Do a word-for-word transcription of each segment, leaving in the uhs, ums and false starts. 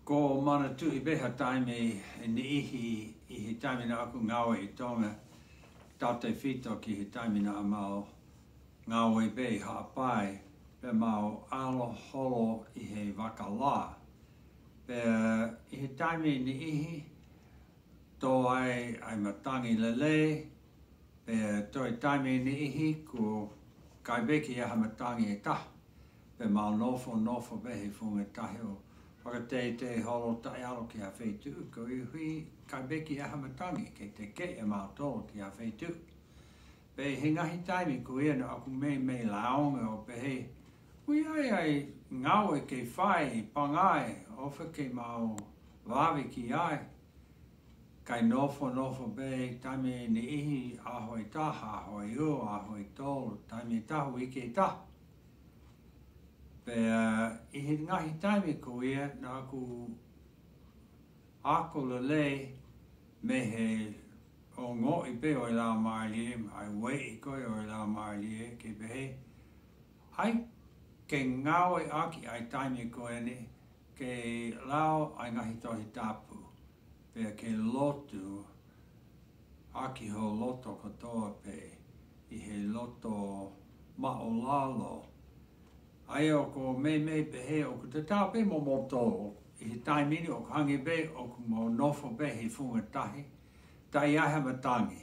Ko mana tu I beha taime ni ihi I he taime na aku ngawe I tonga tate fito ki he taime na amao ngawe be haapai pe mau alo holo I he wakala. Pe I he taime ni ihi tō ai ai matangi lele pe tō I taime ni ihi ko kai beki aha matangi e taha. Pe mau nofo nofo behe funga tahi o whakatei te holo tai alo ki a wheitu, ko I hui kai beki aha matangi ke te ke e mau tolo ki a wheitu. Pe he ngahi taimi ko ia no aku mei mei laonga o pe he hui ai ai ngawe ke whai pangai ofa ke mau wawi ki ai. Kai nofo nofo be taimi ni ihi ahoi taha, ahoi u, ahoi tolo, taimi tahu ike taha. Pe uh, I he ngahi taimi ko ia na aku ako lele me he o ngo I pe o I la maali ai wei I koe o I la maali ke pe he ai ke ngawe aki ai taimi ko ene ke lao ai ngahi tohi tapu pe ke lotu aki ho loto katoa pe I he loto maolalo. Ai o ko me me pe he o ko te tau pe mo mo tō I he taimini o ko hangi be o ko mo nofo be he funga tahi tai ai matangi.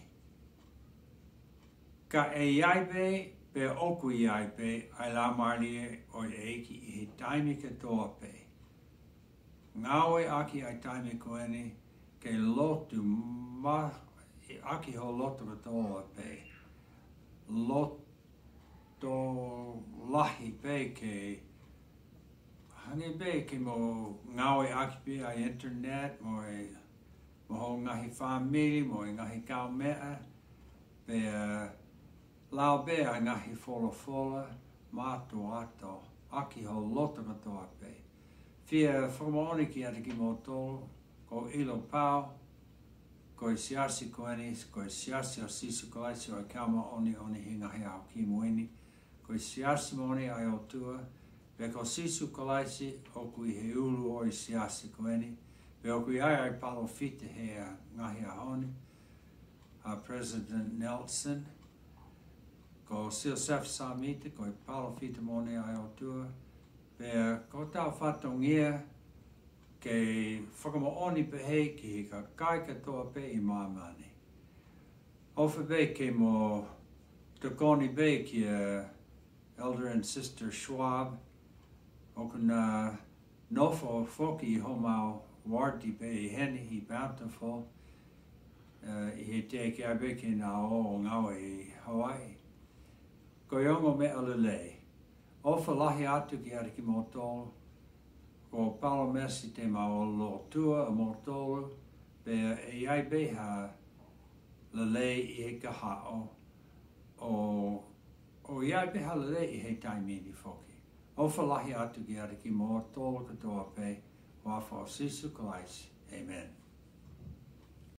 Ka e iai be pe oku iai pe ai la marli e o e eiki I he taimi ke toa pe. Ngawe aki ai taimi ko ene ke lotu ma aki ho lotu katoa pe. Lotu tō lahi be ke hangi be ke mo ngawe aki pe ai internet mo e mo ho ngahi whamiri mo e ngahi kau mea pe uh, lao be ai ngahi fola fola mātu ato aki ho loto katoa pe. Fia whamaoni ki ata ki mo tolo ko ilo pau ko I siasi ko eni ko I siasi o sisu ko aisi o kama oni oni hingahi au ki moeni. Ko I siasi moni ai o tua, pe ko sisu kolaisi o kui he ulu o I siasi ko eni, pe o kui ai ai palo fite he a ngahi a honi, a President Nelson, ko Sil Sef Samita, ko I palo fite moni ai o tua, pe ko tau whatongia ke whakamo oni pe hei ki he ka kai katoa pe I mamani. Ofa be ke mo te koni be ki a Elder and Sister Schwab, okuna nofo foki homau warti pe heni I bountiful, uh, I he te ki abeke na o ngawe I Hawaii. Ko yongo me alele, ofa lahi atu ki ariki motolo, ko palo mesi te mao lo tua a motolo, pe e ai beha lele I he kahao, o O iai pe halele I he taimini foki. O whalahi atu ki ariki mō tōla katoa pe, wā wha sisu kalaisi. Amen.